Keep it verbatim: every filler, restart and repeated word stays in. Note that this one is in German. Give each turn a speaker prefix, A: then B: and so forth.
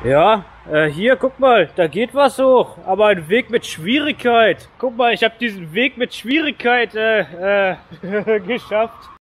A: Ja, äh, hier, guck mal, da geht was hoch, aber ein Weg mit Schwierigkeit. Guck mal, ich habe diesen Weg mit Schwierigkeit äh, äh, geschafft.